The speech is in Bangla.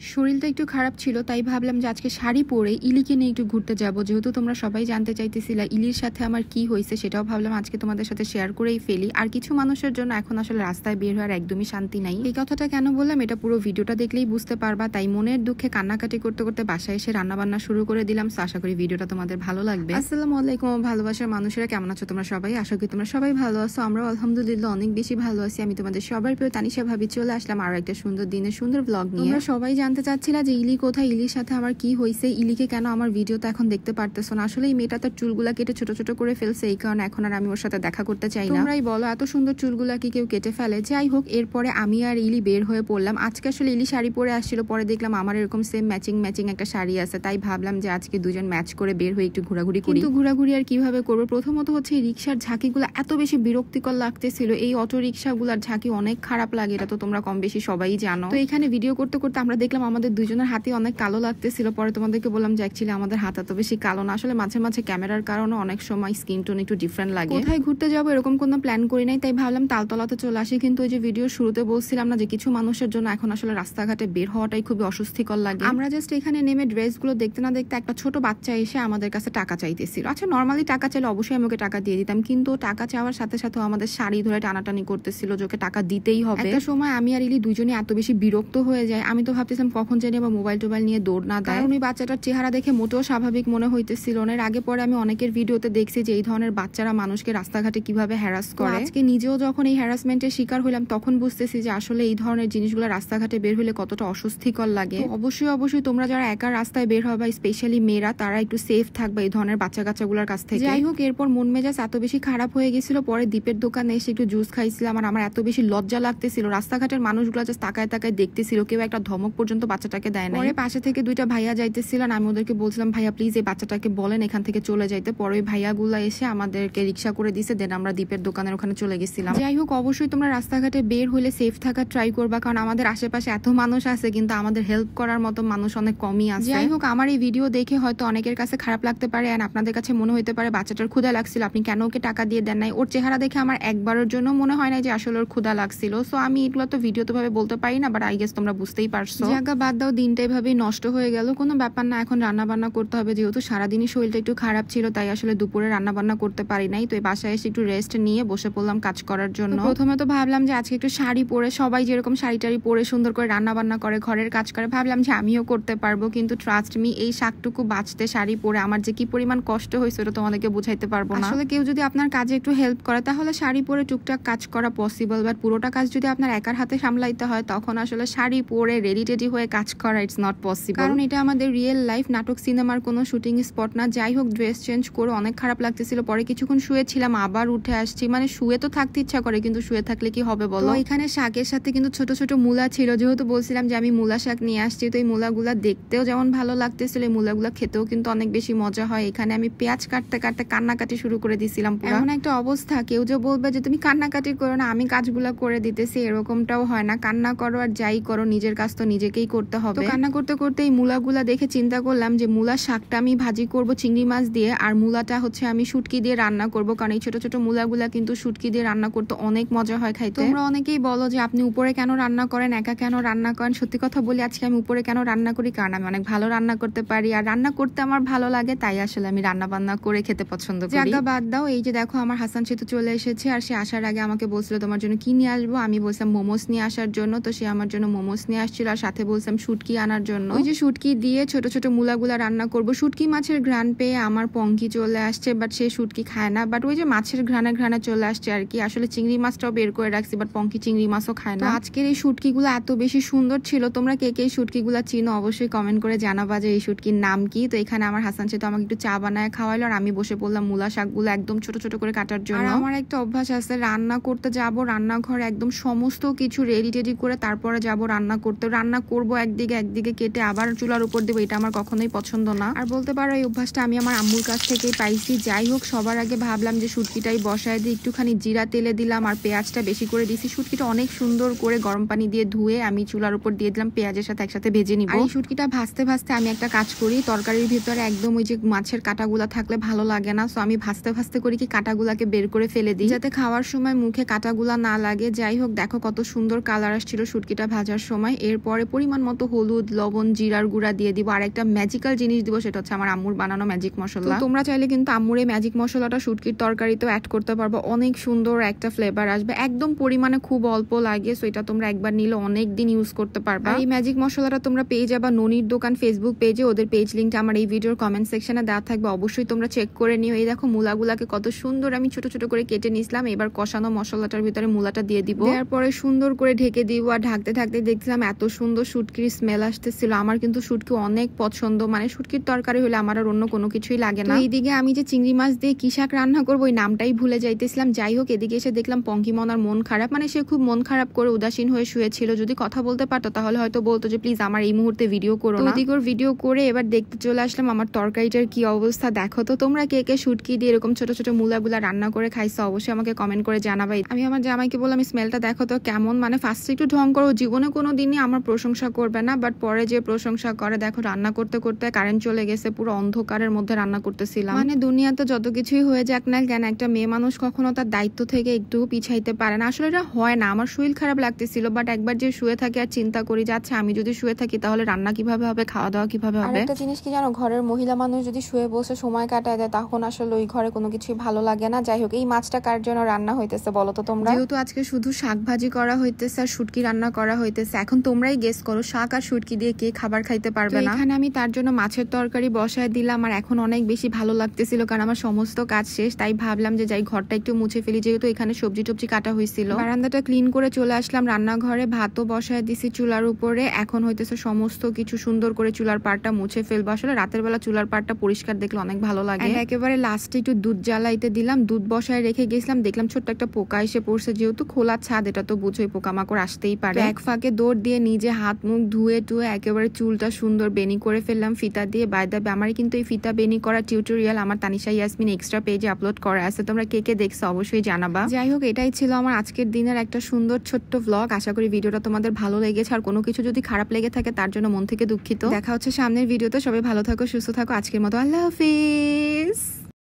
শরীরটা একটু খারাপ ছিল, তাই ভাবলাম যে আজকে শাড়ি পরে ইলিকে নিয়ে একটু ঘুরতে যাব। যেহেতু তোমরা সবাই জানতে চাইতেছিলা ইলির সাথে আমার কি হয়েছে, সেটাও ভাবলাম আজকে তোমাদের সাথে শেয়ার করেই ফেলি। আর কিছু মানুষের জন্য এখন আসলে রাস্তায় বের হওয়ার একদমই শান্তি নাই। এই কথাটা কেন বললাম এটা পুরো ভিডিওটা দেখলেই বুঝতে পারবা। তাই মনের দুঃখে কান্নাকাটি করতে করতে বাসায় এসে রান্নাবান্না শুরু করে দিলাম। আশা করি ভিডিওটা তোমাদের ভালো লাগবে। আসসালামু আলাইকুম ভালোবাসার মানুষেরা, কেমন আছো তোমরা সবাই? আশা করি তোমরা সবাই ভালো আছো। আমরাও আলহামদুলিল্লাহ অনেক বেশি ভালো আছি। আমি তোমাদের সবার প্রিয় তানিশা ভাবি চলে আসলাম আরো একটা সুন্দর দিনে সুন্দর ব্লগ নিয়ে। তোমরা সবাই জানতে চাচ্ছিলা যে ইলি কোথায়, ইলির সাথে আমার কি হয়েছে, ইলিকে কেন আমার ভিডিওতে এখন দেখতে পারতেছো না। আসলে এই মেয়েটা তার চুলগুলা কেটে ছোট ছোট করে ফেলছে, এই কারণে এখন আর আমি ওর সাথে দেখা করতে চাই না। তোমরাই বলো এত সুন্দর চুলগুলা কি কেউ কেটে ফেলে? যাই হোক, এরপরে আমি আর ইলি বের হয়ে পড়লাম। আজকে আসলে ইলি শাড়ি পরে আসছিল, পরে দেখলাম আমার এরকম সেম ম্যাচিং একটা শাড়ি আছে, তাই ভাবলাম যে আজকে দুজন ম্যাচ করে বের হয়ে একটু ঘোরাঘুরি করি। কিন্তু ঘোরাঘুরি আর কিভাবে করবো? প্রথমত হচ্ছে রিক্সার ঝাঁকিগুলো এত বেশি বিরক্তিকর লাগতেছিল। এই অটো রিক্সাগুলার ঝাঁকি অনেক খারাপ লাগে, এটা তো তোমরা কম বেশি সবাই জানো। তো এখানে ভিডিও করতে করতে আমরা দেখলাম আমাদের দুজনের হাতে অনেক কালো লাগতেছিল। পরে তোমাদেরকে বললাম যে অ্যাকচুয়ালি আমাদের হাত এত বেশি কালো না, আসলে মাঝে মাঝে ক্যামেরার কারণে অনেক সময় স্কিন টোন একটু ডিফারেন্ট লাগে। কোথায় ঘুরতে যাবো এরকম কোনো প্ল্যান করি নাই, তাই ভাবলাম তালতলাতে চলে আসি। কিন্তু ওই যে ভিডিওর শুরুতে বলছিলাম না যে কিছু মানুষের জন্য এখন আসলে রাস্তাঘাটে বের হওয়াটাই খুবই অস্বস্তিকর লাগে। আমরা জাস্ট এখানে নেমে ড্রেসগুলো দেখতে না দেখতে একটা ছোট বাচ্চা এসে আমাদের কাছে টাকা চাইতেছিল। আচ্ছা নর্মালি টাকা চাইলে অবশ্যই আমি ওকে টাকা দিয়ে দিতাম, কিন্তু টাকা চাওয়ার সাথে সাথে আমাদের শাড়ি ধরে টানাটানি করতেছিল যে ওকে টাকা দিতেই হবে। একটা সময় আমি আর ইলি দুজনে এত বেশি বিরক্ত হয়ে যায়, আমি তো ভাবতেছিলাম কখন জানি আবার মোবাইল টোবাইল নিয়ে দৌড় না দেয়। কারণ ওই বাচ্চাটার চেহারা দেখে মোটেও স্বাভাবিক মনে হইতেছিল না। এর আগে পরে আমি অনেকের ভিডিওতে দেখছি যে এই ধরনের বাচ্চারা মানুষকে রাস্তাঘাটে কিভাবে হ্যারাস করে। আজকে নিজেও যখন এই হ্যারাসমেন্টের শিকার হইলাম তখন বুঝতেছি যে আসলে এই ধরনের জিনিসগুলো রাস্তাঘাটে বের হলে কতটা অস্বস্তিকর লাগে। অবশ্যই তোমরা যারা একা রাস্তায় বের হবে, স্পেশালি মেয়েরা, তারা একটু সেফ থাকবে এই ধরনের বাচ্চা কাচ্চাগুলোর কাছ থেকে। যাই হোক, এরপর মন মেজাজ এত বেশি খারাপ হয়ে গেছিল, পরে দ্বীপের দোকানে এসে একটু জুস খাইছিলাম। আর আমার এত বেশি লজ্জা লাগতেছিল, রাস্তাঘাটের মানুষগুলো জাস্ট তাকায় তাকায় দেখতেছিল, কেউ একটা ধমক পর্যন্ত বাচ্চাটাকে দেয় না। পরে পাশে থেকে দুইটা ভাইয়া যাইতেছিলেন, আমি ওদেরকে বলছিলাম ভাইয়া প্লিজ এই বাচ্চাটাকে বলেন এখান থেকে চলে যাইতে। পরে ওই ভাইয়াগুলা এসে আমাদেরকে রিক্সা করে দিছে, দেন আমরা দ্বীপের দোকানের ওখানে চলে গেছিলাম। যাই হোক, অবশ্যই তোমরা রাস্তাঘাটে বের হলে সেফ থাকার ট্রাই করবা, কারণ আমাদের আশেপাশে এত মানুষ আছে কিন্তু আমাদের হেল্প করার মতো মানুষ অনেক কমই আছে। যাই হোক, আমার এই ভিডিও দেখে হয়তো অনেকের কাছে খারাপ লাগতে পারে, আর আপনাদের কাছে মনে হতে পারে বাচ্চাটার ক্ষুধা লাগছিল, আপনি কেন ওকে টাকা দিয়ে দেন নাই। ওর চেহারা দেখে আমার একবারের জন্য মনে হয় না যে আসলে ওর ক্ষুধা লাগছিল। সো আমি এগুলো তো ভিডিওতে ভাবে বলতে পারি না, বাট আই গেস তোমরা বুঝতেই পারছো। জায়গা বাদ দাও, দিনটা এভাবেই নষ্ট হয়ে গেল। কোনো ব্যাপার না, এখন রান্না বান্না করতে হবে। যেহেতু সারাদিনই শরীরটা একটু খারাপ ছিল, তাই আসলে দুপুরে রান্না বান্না করতে পারি নাই। তো এই বাসায় এসে একটু রেস্ট নিয়ে বসে পড়লাম কাজ করার জন্য। প্রথমে তো ভাবলাম যে আজকে একটু শাড়ি পরে, সবাই যেরকম শাড়ি টাড়ি পরে সুন্দর করে রান্না বান্না করে ঘরের কাজ করে, ভাবলাম যে আমিও করতে পারবো। কিন্তু ট্রাস্ট মি, এই শাকটুকু বাঁচতে শাড়ি পরে আমার যে কি পরিমাণ কষ্ট হয়েছে ওটা তোমাদেরকে বুঝাইতে পারবো না। আসলে কেউ যদি আপনার কাজে একটু হেল্প করে তাহলে শাড়ি পরে টুকটাক কাজ করা পসিবল, বাট পুরোটা কাজ যদি আপনার একার হাতে সামলাইতে হয় তখন আসলে শাড়ি পরে রেডি টেডি হয়ে কাজ করা ইটস নট পসিবল। কারণ এটা আমাদের রিয়েল লাইফ, নাটক সিনেমার কোনো শুটিং স্পট না। যাই হোক, ড্রেস চেঞ্জ করে অনেক খারাপ লাগতেছিল। পরে কিছুক্ষণ শুয়েছিলাম, আবার উঠে আসছি। মানে শুয়ে তো থাকতে ইচ্ছা করে, কিন্তু শুয়ে থাকলে কি হবে বলো। এখানে শাকের সাথে কিন্তু ছোট ছোট মূলা ছিল, যেহেতু বলছিলাম যে আমি মূলা শাক নিয়ে আসছি। তো এই মূলাগুলা দেখতেও যেমন ভালো লাগতেছিল, এই মূলাগুলা খেতেও কিন্তু অনেক বেশি মজা হয়। এখানে আমি পেঁয়াজ কাটতে কাটতে কান্নাকাটি শুরু করে দিছিলাম। এমন একটা অবস্থা, কেউ যে বলবে যে তুমি কান্নাকাটি করো না, আমি কাজগুলা করে দিতেছি, এরকমটাও হয় না। কান্না করো আর যাই করো, নিজের কাজ তো নিজেকেই করতে হবে। কান্না করতে করতে এই মূলাগুলা দেখে চিন্তা করলাম যে মূলা শাকটা আমি ভাজি করব চিংড়ি মাছ দিয়ে, আর মূলাটা হচ্ছে আমি শুটকি দিয়ে রান্না করব, কারণ এই ছোট ছোট মূলাগুলা কিন্তু শুটকি দিয়ে রান্না করতে অনেক মজা হয় খাইতে। তোমরা অনেকেই বলো যে আপনি উপরে কেন রান্না করেন, একা কেন রান্না করেন। সত্যি কথা বলি, আজকে আমি উপরে কেন রান্না করি, কারণ আমি অনেক ভালো রান্না করতে পারি, আর রান্না করতে আমার ভালো লাগে, তাই আসলে আমি রান্না বান্না করে খেতে পছন্দ করি। জায়গা বাদ দাও, এই যে দেখো আমার হাসান সেতু চলে এসেছে, আর সে আসার আগে আমাকে বলছিল তোমার জন্য কি নিয়ে আসবো। আমি বলছিলাম মোমোস নিয়ে আসার জন্য, তো সে আমার জন্য মোমোস নিয়ে আসছিল, আর সাথে বলছিলাম শুটকি আনার জন্য। ওই যে শুটকি দিয়ে ছোট ছোট মূলাগুলা রান্না করব। শুটকি মাছের ঘ্রাণ পেয়ে আমার পঙ্কি চলে আসছে, বাট সে শুটকি খায় না, বাট ওই যে মাছের ঘ্রাণে চলে আসছে আর কি। আসলে চিংড়ি মাছটাও বের করে রাখছি, বাট পঙ্কি চিংড়ি মাছও খায় না। আজকের এই শুটকিগুলো এত বেশি সুন্দর ছিল। তোমরা কে কে শুটকিগুলা চিনো অবশ্যই কমেন্ট করে জানাবা যে এই শুটকির নাম কি। তো এখানে আমার হাসান সেতু আমাকে একটু চা বানায় খাওয়াইলো, আর আমি বসে পড়লাম মূলা শাকগুলো একদম ছোট ছোট করে কাটার জন্য। আর আমার একটা অভ্যাস আছে, রান্না করতে যাব রান্নাঘরে একদম সমস্ত কিছু রেডি টেডি করে তারপরে যাব রান্না করতে। রান্না করব একদিকে কেটে আবার চুলার উপর দেবো, এটা আমার কখনোই পছন্দ না। আর বলতে পারো এই অভ্যাসটা আমি আমার আম্মুর কাছ থেকেই পাইছি। যাই হোক, সবার আগে ভাবলাম যে শুটকিটাই বসায় দিয়ে একটুখানি জিরা তেলে দিলাম, আর পেঁয়াজটা বেশি করে দিছি। শুটকিটা অনেক সুন্দর করে গরম পানি দিয়ে ধুয়ে আমি চুলার উপর দিয়ে দিলাম, পেঁয়াজের সাথে একসাথে ভেজে নিব। আর এই শুটকিটা ভাজতে ভাজতে আমি একটা কাজ করি, তরকারির ভিতরে একদম ওই যে মাছের কাঁটাগুলা থাকলে ভালো লাগে না, সো আমি ভাজতে ভাজতে করি কি কাঁটাগুলাকে বের করে ফেলে দিই, যাতে খাওয়ার সময় মুখে কাঁটাগুলা না লাগে। যাই হোক, দেখো কত সুন্দর কালার আসছিল শুটকিটা ভাজার সময়। এরপরে পরিমাণ পরিমাণ মতো হলুদ, লবণ, জিরার গুঁড়া দিয়ে দিব। আর একটা ম্যাজিক্যাল জিনিস দিব, সেটা হচ্ছে আমার আম্মুর বানানো ম্যাজিক মশলা। তোমরা চাইলে কিন্তু আম্মুর এই ম্যাজিক মশলাটা শুটকির তরকারিতেও অ্যাড করতে পারবো, অনেক সুন্দর একটা ফ্লেভার আসবে। একদম পরিমাণে খুব অল্প লাগে, সো এটা তোমরা একবার নিলে অনেক দিন ইউজ করতে পারবা। এই ম্যাজিক মশলাটা তোমরা পেয়ে যাবা ননির দোকান ফেসবুক পেজে, ওদের পেজ লিঙ্কটা আমার এই ভিডিওর কমেন্ট সেকশনে দেওয়া থাকবে, অবশ্যই তোমরা চেক করে নিও। এই দেখো মূলাগুলাকে কত সুন্দর আমি ছোট ছোট করে কেটে নিয়েছিলাম। এবার কষানো মশলাটার ভিতরে মূলাটা দিয়ে দিব, তারপরে সুন্দর করে ঢেকে দিব। আর ঢাকতে ঢাকতে দেখছিলাম এত সুন্দর শুটকির স্মেল আসতেছিল। আমার কিন্তু শুটকি অনেক পছন্দ, মানে শুটকির তরকারি হলে আমার আর অন্য কোনো কিছুই লাগে না। এইদিকে আমি যে চিংড়ি মাছ দিয়ে কি শাক রান্না করবো ওই নামটাই ভুলে যাইতেছিলাম। যাই হোক, এদিকে এসে দেখলাম পঙ্কিমনার মন খারাপ, মানে সে খুব মন খারাপ করে উদাসীন হয়ে শুয়েছিল। যদি কথা বলতে পারতো তাহলে হয়তো বলতো যে প্লিজ আমার এই মুহূর্তে ভিডিও করো না। ওদিকে ওর ভিডিও করে এবার দেখতে চলে আসলাম আমার তরকারিটার কি অবস্থা। দেখো তো তোমরা কে কে শুটকি দিয়ে এরকম ছোট ছোট মূলাগুলা রান্না করে খাইছো, অবশ্যই আমাকে কমেন্ট করে জানাবাই। আমি আমার জামাইকে বললাম স্মেলটা দেখো তো কেমন, মানে ফার্স্টে একটু ঢং করো, জীবনে কোনো দিনই আমার প্রশংসা করবে না, বাট পরে যে প্রশংসা করে। দেখো রান্না করতে করতে কারেন্ট চলে গেছে, পুরো অন্ধকারের মধ্যে রান্না করতেছিলাম। মানে দুনিয়াতে যত কিছুই হয়ে যাক না কেন, একটা মেয়ে মানুষ কখনো তার দায়িত্ব থেকে একটু পিছাইতে পারে না। আসলে এটা হয় না, আমার শরীর খারাপ লাগতেছিল, বাট একবার যে শুয়ে থাকি আর চিন্তা করি যাচ্ছে আমি যদি শুয়ে থাকি তাহলে রান্না কিভাবে হবে, খাওয়া দাওয়া কিভাবে হবে। একটা জিনিস কি জানো, ঘরের মহিলা মানুষ যদি শুয়ে বসে সময় কাটায় দেয় তখন আসলে ওই ঘরে কোনো কিছুই ভালো লাগে না। যাই হোক, এই মাছটা কার জন্য রান্না হইতেছে বলো তো তোমরা? যেহেতু আজকে শুধু শাক ভাজি করা হইতেছে আর শুটকি রান্না করা হইতেছে, এখন তোমরাই গেস করো শাক আর শুটকি দিয়ে কে খাবার খাইতে পারবে না। এখানে আমি তার জন্য মাছের তরকারি বসায় দিলাম। আর এখন অনেক বেশি ভালো লাগতেছিল কারণ আমার সমস্ত কাজ শেষ, তাই ভাবলাম যে যাই ঘরটা একটু মুছে ফেলি, যেহেতু এখানে সবজি টবজি কাটা হয়েছিল। বারান্দাটা ক্লিন করে চলে আসলাম রান্নাঘরে, ভাতও বসায় দিছি চুলার উপরে। এখন হইতেছে সমস্ত কিছু সুন্দর করে চুলার পাড়টা মুছে ফেলবো। আসলে রাতের বেলা চুলার পাড়টা পরিষ্কার দেখলে অনেক ভালো লাগে। একেবারে লাস্টে একটু দুধ জ্বালাইতে দিলাম, দুধ বসায় রেখে গেছিলাম, দেখলাম ছোট্ট একটা পোকা এসে পড়ছে। যেহেতু খোলা ছাদ, এটা তো বুঝোই পোকামাকড় আসতেই পারে। এক ফাঁকে দৌড় দিয়ে নিজে হাত মুখ ধুয়ে টুয়ে একেবারে চুলটা সুন্দর বেনি করে ফেললাম ফিতা দিয়ে। বাই দ্য ওয়ে, আমার কিন্তু এই ফিতা বেনি করা টিউটোরিয়াল আমার তানিশা ইয়াসমিন এক্সট্রা পেজে আপলোড করা আছে, তোমরা কে কে দেখছো অবশ্যই জানাবা। যাই হোক, এটাই ছিল আমার আজকের দিনের একটা সুন্দর ছোট্ট ভ্লগ। আশা করি ভিডিওটা তোমাদের ভালো লেগেছে, আর কোনো কিছু যদি খারাপ লেগে থাকে তার জন্য মন থেকে দুঃখিত। দেখা হচ্ছে সামনের ভিডিওতে, সবাই ভালো থাকো, সুস্থ থাকো। আজকের মতো আল্লাহ হাফিজ।